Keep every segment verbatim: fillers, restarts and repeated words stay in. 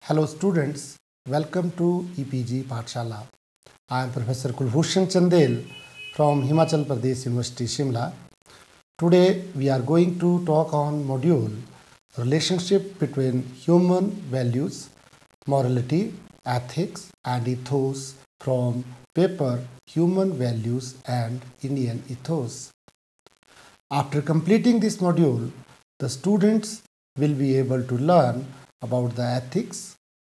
Hello students, welcome to E P G Pathshala. I am Professor Kulbhushan Chandel from Himachal Pradesh University, Shimla. Today we are going to talk on module relationship between human values, morality, ethics and ethos from paper Human Values and Indian Ethos. After completing this module, the students will be able to learn about the ethics,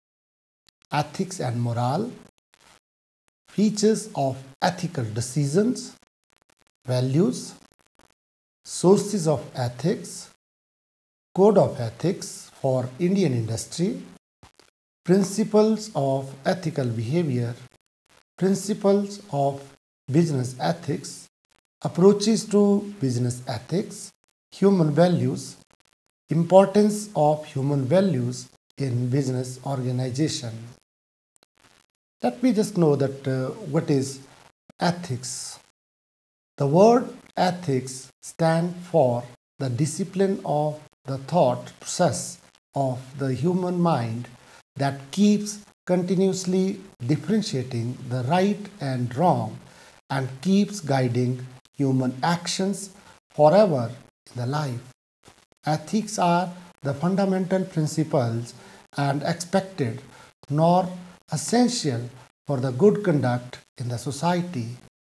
ethics and morale, features of ethical decisions, values, sources of ethics, code of ethics for Indian industry, principles of ethical behavior, principles of business ethics, approaches to business ethics, human values, importance of human values in business organization. Let me just know that uh, what is ethics. The word ethics stands for the discipline of the thought process of the human mind that keeps continuously differentiating the right and wrong and keeps guiding human actions forever in the life. Ethics are the fundamental principles and expected nor essential for the good conduct in the society.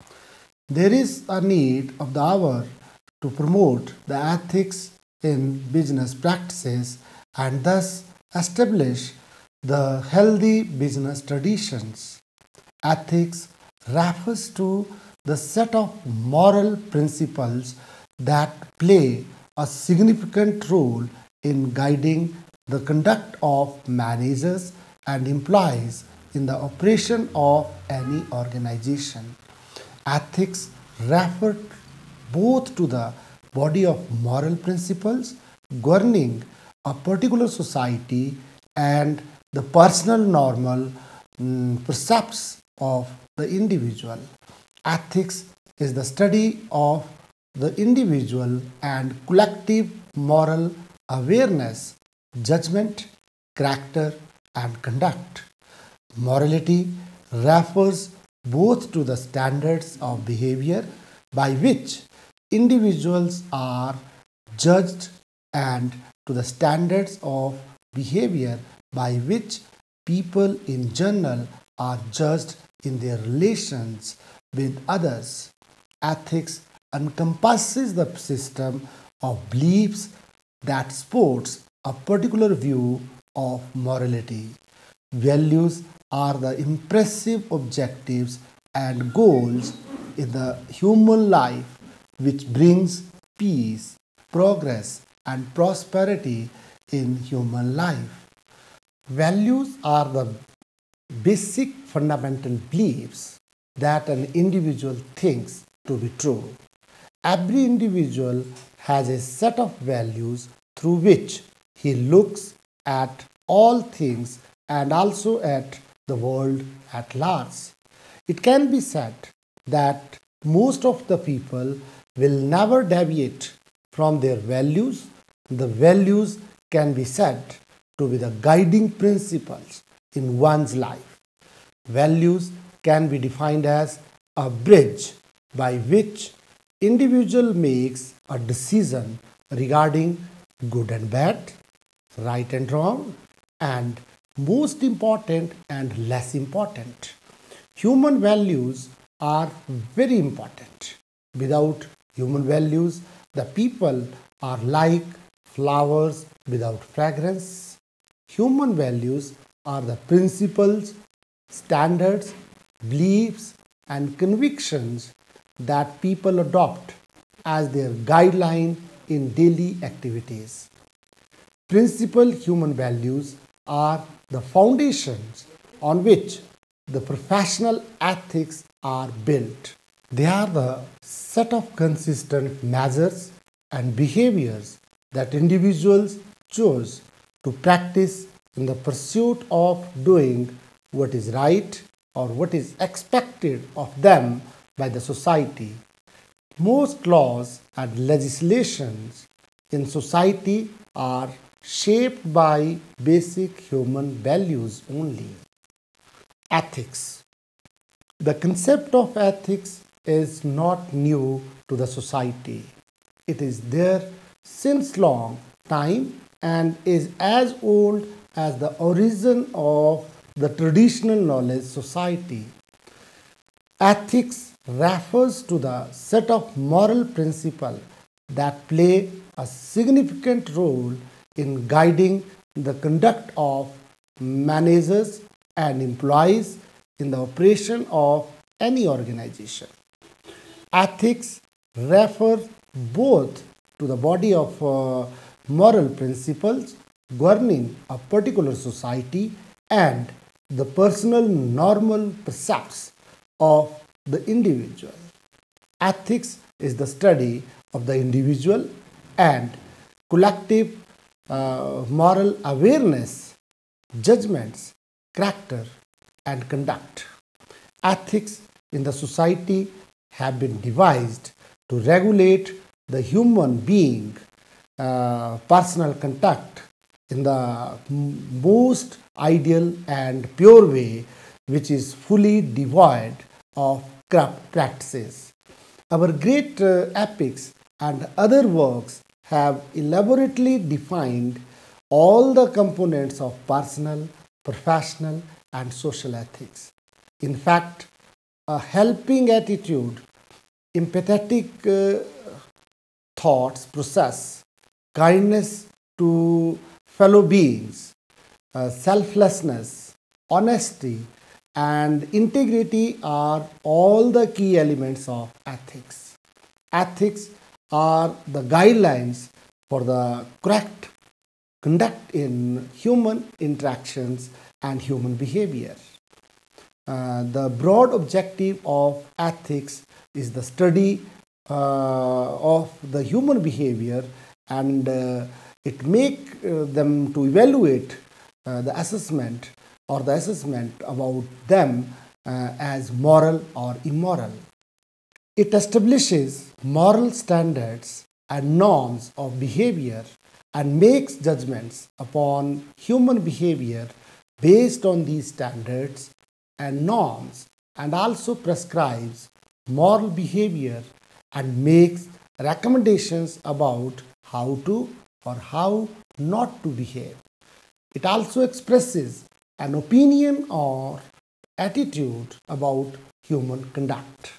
There is a need of the hour to promote the ethics in business practices and thus establish the healthy business traditions. Ethics refers to the set of moral principles that play a significant role in guiding the conduct of managers and employees in the operation of any organization. Ethics refer both to the body of moral principles governing a particular society and the personal normal um, precepts of the individual. Ethics is the study of the individual and collective moral awareness, judgment, character, and conduct. Morality refers both to the standards of behavior by which individuals are judged and to the standards of behavior by which people in general are judged in their relations with others. Ethics encompasses the system of beliefs that supports a particular view of morality. Values are the impressive objectives and goals in the human life which brings peace, progress and prosperity in human life. Values are the basic fundamental beliefs that an individual thinks to be true. Every individual has a set of values through which he looks at all things and also at the world at large. It can be said that most of the people will never deviate from their values. The values can be said to be the guiding principles in one's life. Values can be defined as a bridge by which individual makes a decision regarding good and bad, right and wrong, and most important and less important. Human values are very important. Without human values, the people are like flowers without fragrance. Human values are the principles, standards, beliefs, and convictions that people adopt as their guideline in daily activities. Principal human values are the foundations on which the professional ethics are built. They are the set of consistent measures and behaviors that individuals choose to practice in the pursuit of doing what is right or what is expected of them by the society. Most laws and legislations in society are shaped by basic human values only. Ethics. The concept of ethics is not new to the society. It is there since long time and is as old as the origin of the traditional knowledge society. Ethics refers to the set of moral principles that play a significant role in guiding the conduct of managers and employees in the operation of any organization. Ethics refers both to the body of uh, moral principles governing a particular society and the personal normal precepts of the individual. Ethics is the study of the individual and collective uh, moral awareness, judgments, character, and conduct. Ethics in the society have been devised to regulate the human being uh, personal conduct in the most ideal and pure way, which is fully devoid of corrupt practices. Our great uh, epics and other works have elaborately defined all the components of personal, professional, and social ethics. In fact, a helping attitude, empathetic uh, thoughts process, kindness to fellow beings, uh, selflessness, honesty, and integrity are all the key elements of ethics. Ethics are the guidelines for the correct conduct in human interactions and human behavior. Uh, the broad objective of ethics is the study uh, of the human behavior, and uh, it make uh, them to evaluate uh, the assessment or the assessment about them uh, as moral or immoral. It establishes moral standards and norms of behavior and makes judgments upon human behavior based on these standards and norms, and also prescribes moral behavior and makes recommendations about how to or how not to behave. It also expresses an opinion or attitude about human conduct.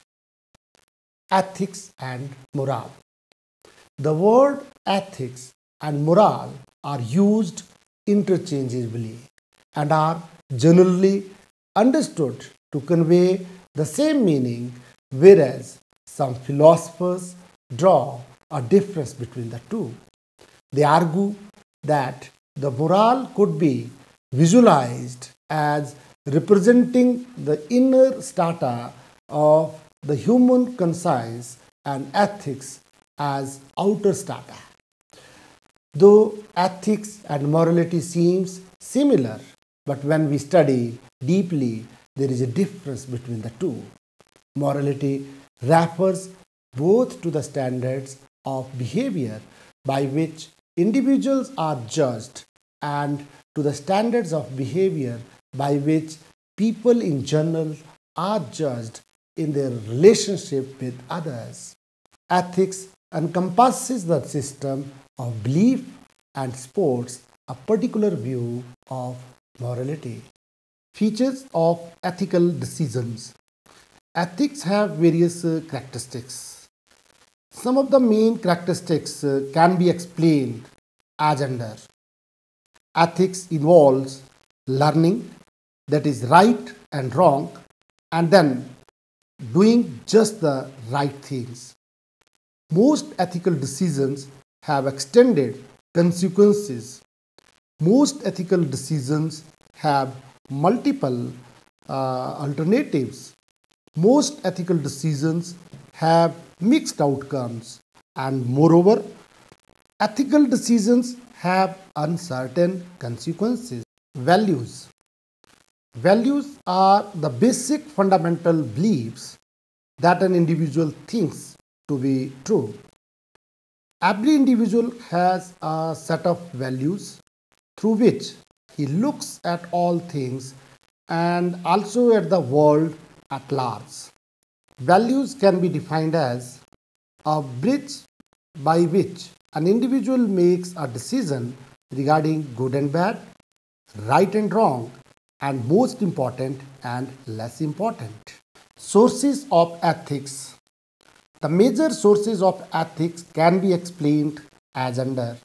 Ethics and morale. The word ethics and morale are used interchangeably and are generally understood to convey the same meaning, whereas some philosophers draw a difference between the two. They argue that the morale could be visualized as representing the inner strata of the human conscience and ethics as outer strata. Though ethics and morality seems similar, but when we study deeply, there is a difference between the two. Morality refers both to the standards of behavior by which individuals are judged and to the standards of behavior by which people in general are judged in their relationship with others. Ethics encompasses the system of belief and supports a particular view of morality. Features of ethical decisions. Ethics have various uh, characteristics. Some of the main characteristics uh, can be explained as under. Ethics involves learning that is right and wrong, and then doing just the right things. Most ethical decisions have extended consequences. Most ethical decisions have multiple uh, alternatives. Most ethical decisions have mixed outcomes, and moreover, ethical decisions have uncertain consequences. Values. Values are the basic fundamental beliefs that an individual thinks to be true. Every individual has a set of values through which he looks at all things and also at the world at large. Values can be defined as a bridge by which an individual makes a decision regarding good and bad, right and wrong, and most important and less important. Sources of ethics. The major sources of ethics can be explained as under: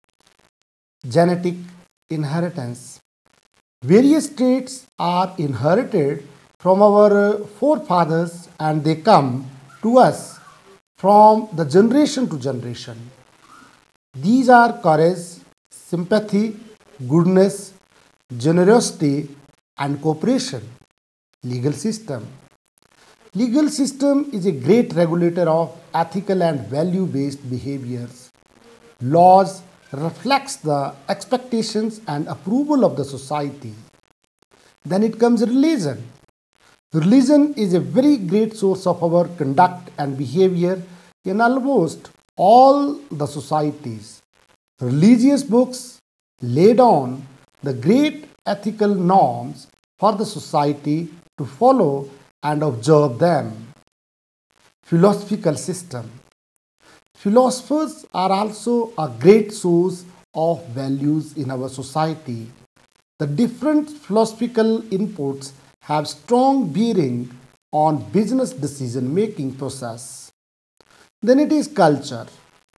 genetic inheritance. Various traits are inherited from our forefathers and they come to us from the generation to generation. These are courage, sympathy, goodness, generosity, and cooperation. Legal system. Legal system is a great regulator of ethical and value-based behaviors. Laws reflects the expectations and approval of the society. Then it comes religion. Religion is a very great source of our conduct and behavior in almost all the societies. Religious books lay down the great ethical norms for the society to follow and observe them. Philosophical system. Philosophers are also a great source of values in our society. The different philosophical inputs have strong bearing on business decision making process. Then it is culture.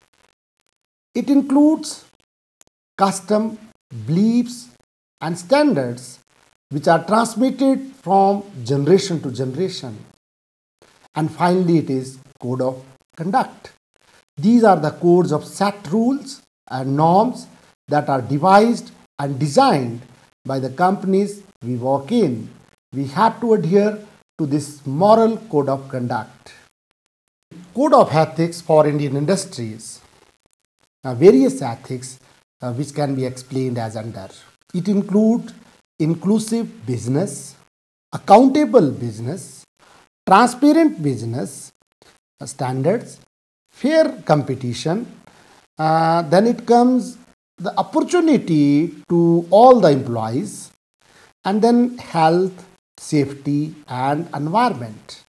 It includes custom, beliefs, and standards which are transmitted from generation to generation. And finally, it is code of conduct. These are the codes of set rules and norms that are devised and designed by the companies we work in. We have to adhere to this moral code of conduct. Code of ethics for Indian industries. Now, various ethics uh, which can be explained as under. It includes inclusive business, accountable business, transparent business uh, standards, fair competition. Uh, then it comes the opportunity to all the employees, and then health, safety, and environment.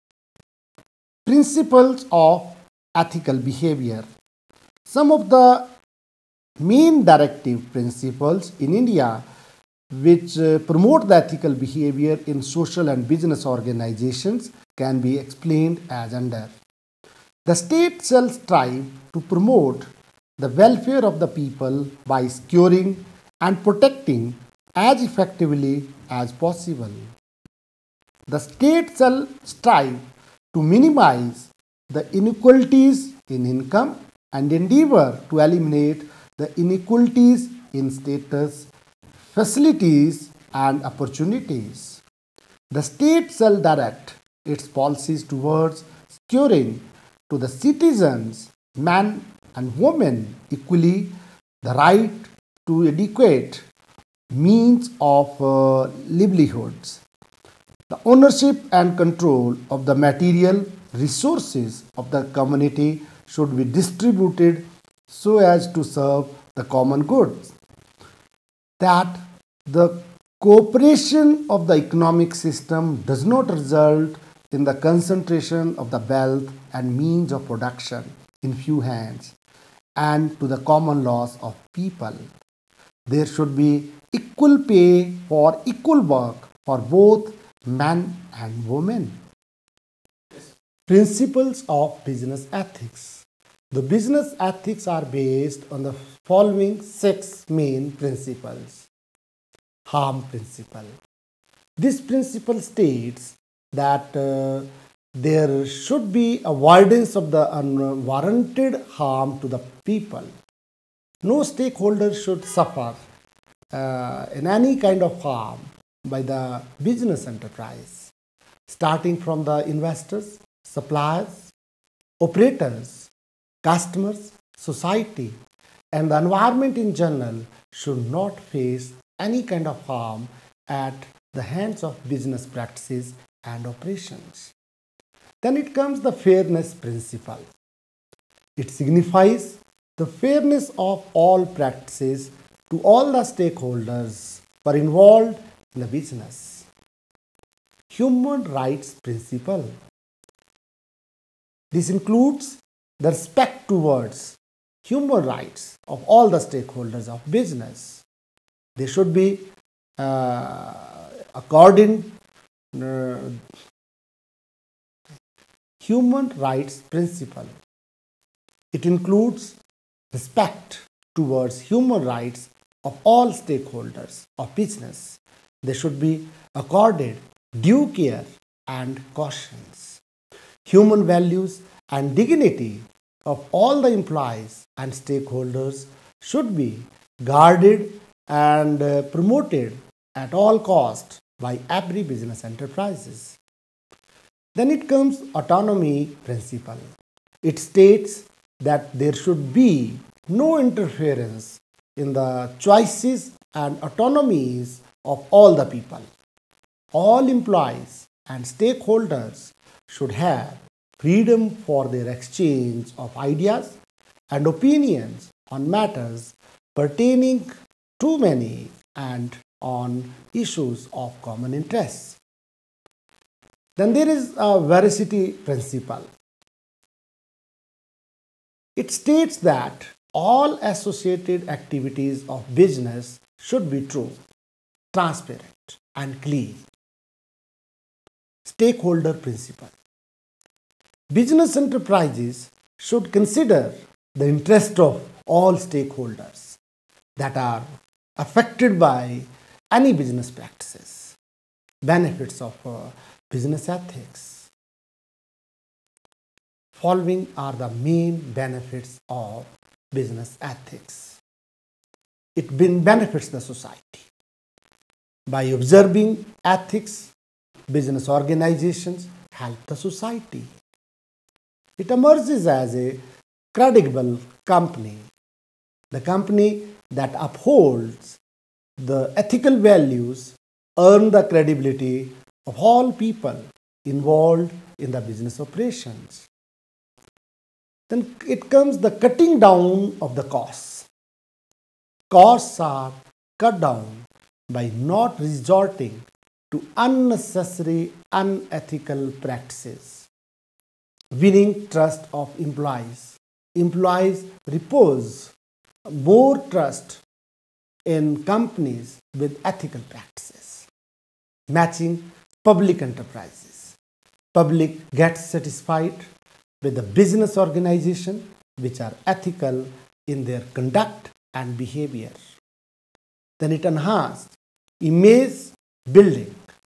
Principles of ethical behavior. Some of the main directive principles in India which uh, promote the ethical behavior in social and business organizations can be explained as under. The state shall strive to promote the welfare of the people by securing and protecting as effectively as possible. The state shall strive to minimize the inequalities in income and endeavor to eliminate the inequalities in status, facilities, and opportunities. The state shall direct its policies towards securing to the citizens, men and women equally, the right to adequate means of uh, livelihoods. The ownership and control of the material resources of the community should be distributed so as to serve the common goods. That the cooperation of the economic system does not result in the concentration of the wealth and means of production in few hands and to the common loss of people. There should be equal pay for equal work for both men and women. Principles of business ethics. The business ethics are based on the following six main principles. Harm principle. This principle states that uh, there should be avoidance of the unwarranted harm to the people. No stakeholder should suffer uh, in any kind of harm by the business enterprise, starting from the investors, suppliers, operators, customers, society, and the environment in general should not face any kind of harm at the hands of business practices and operations. Then it comes the fairness principle. It signifies the fairness of all practices to all the stakeholders who are involved in the business. Human rights principle. This includes the respect towards human rights of all the stakeholders of business. They should be uh, according uh, human rights principle. It includes respect towards human rights of all stakeholders of business. They should be accorded due care and cautions. Human values and dignity of all the employees and stakeholders should be guarded and uh, promoted at all costs by every business enterprises. Then it comes autonomy principle. It states that there should be no interference in the choices and autonomies of all the people. All employees and stakeholders should have freedom for their exchange of ideas and opinions on matters pertaining to many and on issues of common interest. Then there is a veracity principle. It states that all associated activities of business should be true, transparent, and clean. Stakeholder principle. Business enterprises should consider the interest of all stakeholders that are affected by any business practices. Benefits of uh, business ethics. Following are the main benefits of business ethics. It benefits the society. By observing ethics, business organizations help the society. It emerges as a credible company, the company that upholds the ethical values earn the credibility of all people involved in the business operations. Then it comes the cutting down of the costs. Costs are cut down by not resorting to unnecessary, unethical practices. Winning trust of employees. Employees repose more trust in companies with ethical practices. Matching public enterprises. Public gets satisfied with the business organization which are ethical in their conduct and behavior. Then it enhanced image building.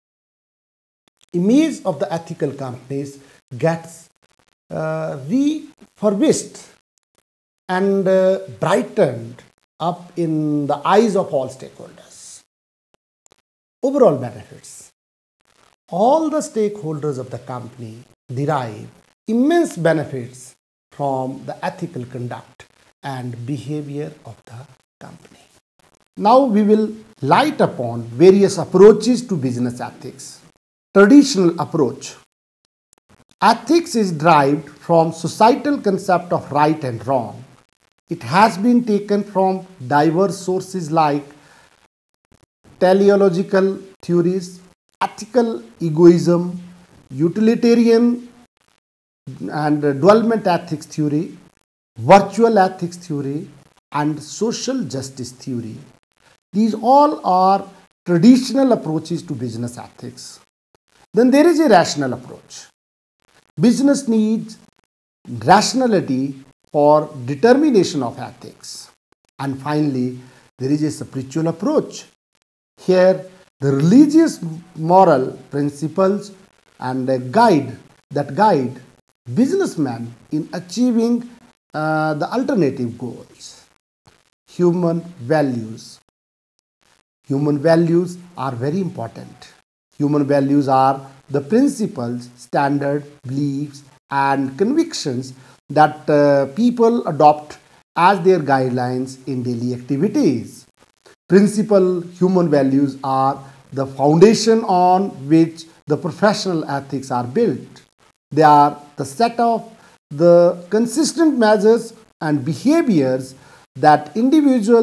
Image of the ethical companies gets uh, refurbished and uh, brightened up in the eyes of all stakeholders. Overall benefits. All the stakeholders of the company derive immense benefits from the ethical conduct and behavior of the company. Now we will light upon various approaches to business ethics. Traditional approach. Ethics is derived from societal concept of right and wrong. It has been taken from diverse sources like teleological theories, ethical egoism, utilitarian and development ethics theory, virtual ethics theory, and social justice theory. These all are traditional approaches to business ethics. Then there is a rational approach. Business needs rationality for determination of ethics. And finally, there is a spiritual approach. Here, the religious moral principles and a guide that guide businessmen in achieving uh, the alternative goals. Human values. Human values are very important. Human values are the principles, standards, beliefs, and convictions that uh, people adopt as their guidelines in daily activities. Principal human values are the foundation on which the professional ethics are built. They are the set of the consistent measures and behaviors that individuals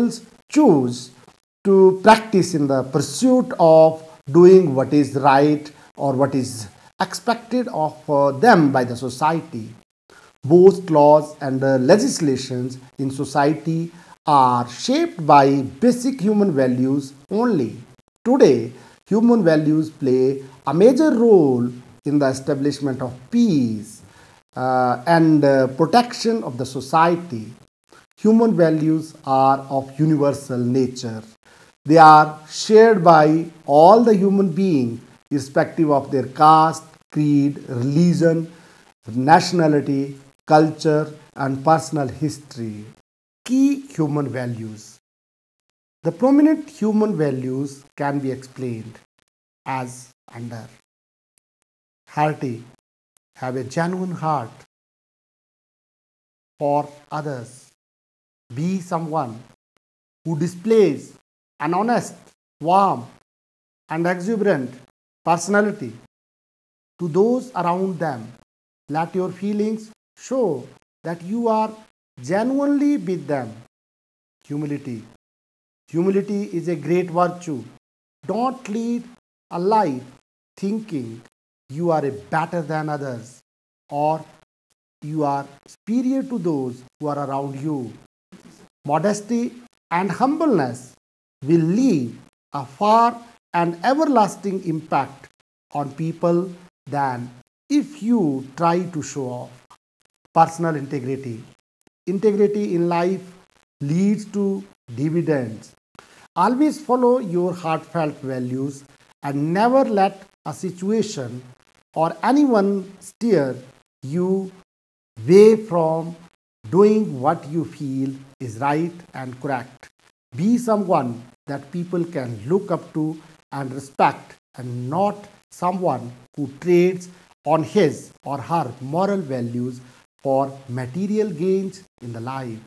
choose to practice in the pursuit of doing what is right or what is expected of uh, them by the society. Most laws and uh, legislations in society are shaped by basic human values only. Today, human values play a major role in the establishment of peace uh, and uh, protection of the society. Human values are of universal nature. They are shared by all the human beings, irrespective of their caste, creed, religion, nationality, culture, and personal history. Key human values. The prominent human values can be explained as under: hearty, have a genuine heart for others. Be someone who displays an honest, warm, and exuberant personality to those around them. Let your feelings show that you are genuinely with them. Humility. Humility is a great virtue. Don't lead a life thinking you are a better than others or you are superior to those who are around you. Modesty and humbleness will leave a far and everlasting impact on people than if you try to show off. Personal integrity. Integrity in life leads to dividends. Always follow your heartfelt values and never let a situation or anyone steer you away from doing what you feel is right and correct. Be someone that people can look up to and respect, and not someone who trades on his or her moral values for material gains in the life.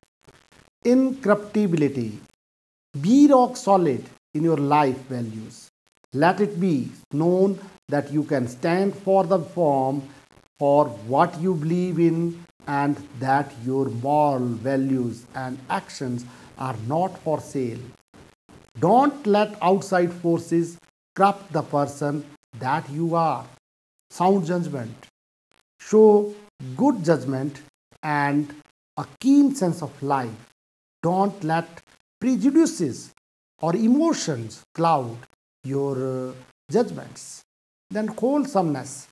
Incorruptibility. Be rock solid in your life values. Let it be known that you can stand for the form for what you believe in and that your moral values and actions are not for sale. Don't let outside forces corrupt the person that you are. Sound judgment. Show good judgment and a keen sense of life. Don't let prejudices or emotions cloud your uh, judgments. Then wholesomeness.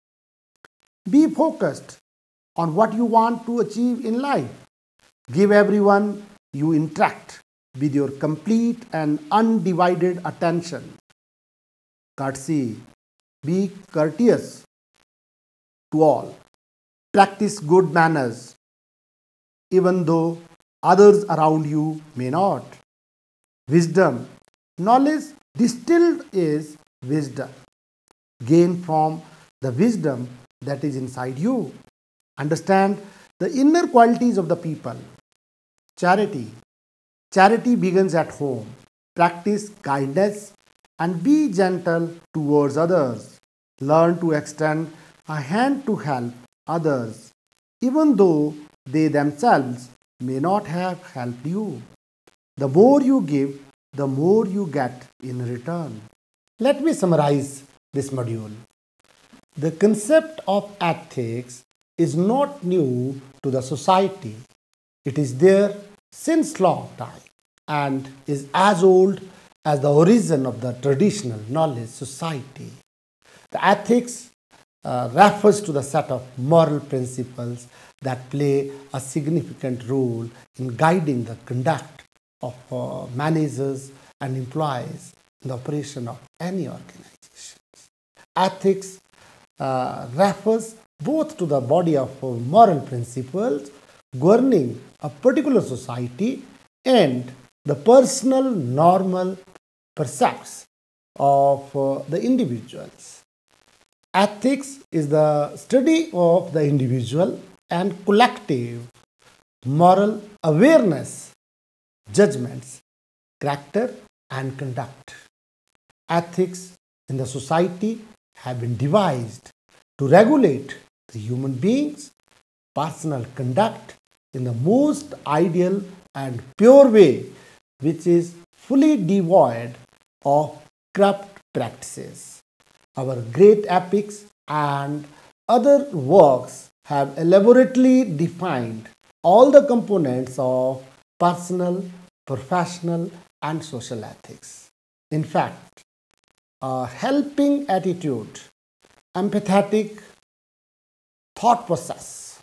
Be focused on what you want to achieve in life. Give everyone you interact with your complete and undivided attention. Courtesy. Be courteous to all. Practice good manners, even though others around you may not. Wisdom. Knowledge distilled is wisdom. Gain from the wisdom that is inside you. Understand the inner qualities of the people. Charity. Charity begins at home. Practice kindness and be gentle towards others. Learn to extend a hand to help others, even though they themselves may not have helped you. The more you give, the more you get in return. Let me summarize this module. The concept of ethics is not new to the society. It is there since long time and is as old as the origin of the traditional knowledge society. The ethics uh, refers to the set of moral principles that play a significant role in guiding the conduct of uh, managers and employees in the operation of any organization. Ethics uh, refers both to the body of uh, moral principles governing a particular society and the personal normal percepts of uh, the individuals. Ethics is the study of the individual and collective moral awareness, judgments, character, and conduct. Ethics in the society have been devised to regulate the human beings' personal conduct in the most ideal and pure way which is fully devoid of corrupt practices. Our great epics and other works have elaborately defined all the components of personal, professional, and social ethics. In fact, a helping attitude, empathetic thought process,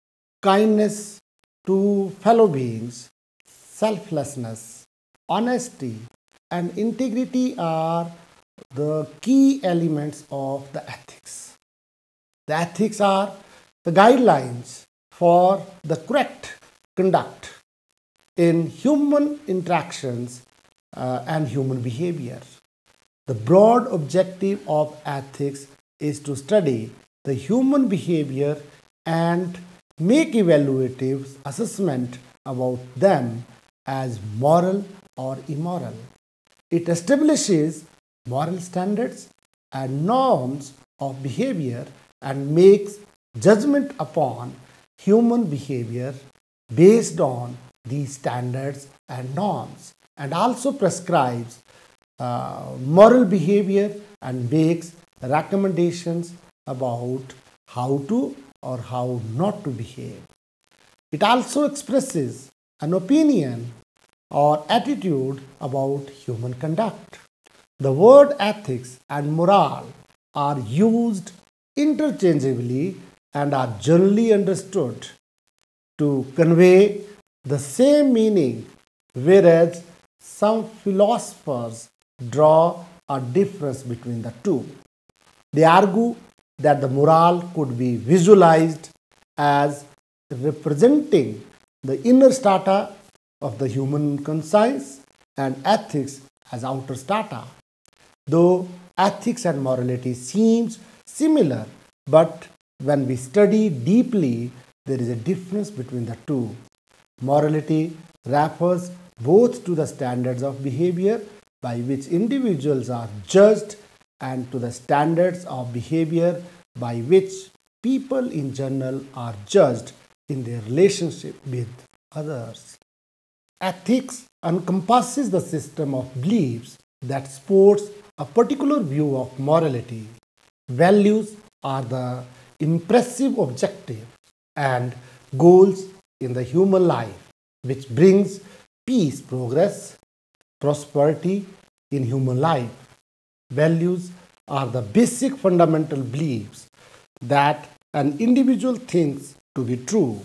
kindness to fellow beings, selflessness, honesty, and integrity are the key elements of the ethics. The ethics are the guidelines for the correct conduct in human interactions uh, and human behavior. The broad objective of ethics is to study the human behavior and make evaluative assessment about them as moral or immoral. It establishes moral standards and norms of behavior and makes judgment upon human behavior based on these standards and norms, and also prescribes uh, moral behavior and makes recommendations about how to or how not to behave. It also expresses an opinion or attitude about human conduct. The word ethics and moral are used interchangeably and are generally understood to convey the same meaning, whereas some philosophers draw a difference between the two. They argue that the moral could be visualized as representing the inner strata of the human conscience and ethics as outer strata. Though ethics and morality seems similar, but when we study deeply, there is a difference between the two. Morality refers both to the standards of behavior by which individuals are judged and to the standards of behavior by which people in general are judged in their relationship with others. Ethics encompasses the system of beliefs that supports a particular view of morality. Values are the impressive objective and goals in the human life which brings peace, progress, prosperity in human life. Values are the basic fundamental beliefs that an individual thinks to be true.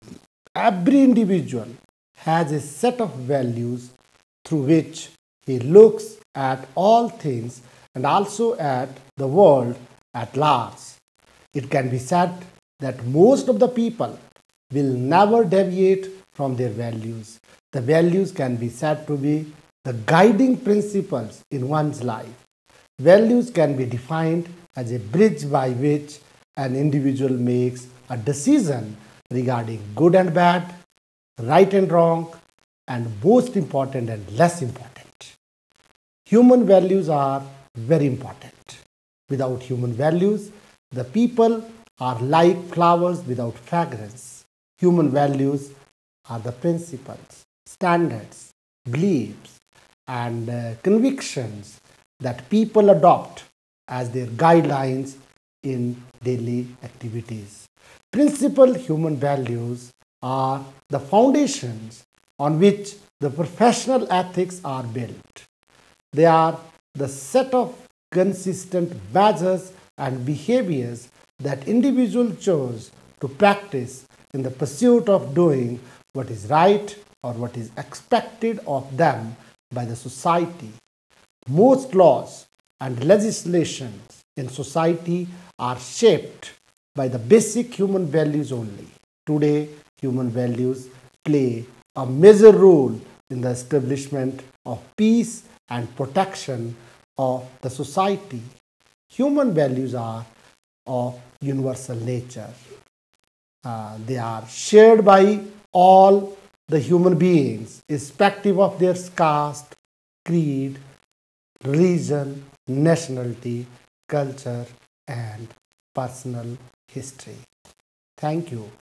Every individual has a set of values through which he looks at all things and also at the world at large. It can be said that most of the people will never deviate from their values. The values can be said to be the guiding principles in one's life. Values can be defined as a bridge by which an individual makes a decision regarding good and bad, right and wrong, and most important and less important. Human values are very important. Without human values, the people are like flowers without fragrance. Human values are the principles, standards, beliefs, and uh, convictions that people adopt as their guidelines in daily activities. Principal human values are the foundations on which the professional ethics are built. They are the set of consistent measures and behaviors that individuals choose to practice in the pursuit of doing what is right or what is expected of them by the society. Most laws and legislations in society are shaped by the basic human values only. Today, human values play a major role in the establishment of peace and protection of the society. Human values are of universal nature. Uh, they are shared by all the human beings, irrespective of their caste, creed, religion, nationality, culture, and personal history. Thank you.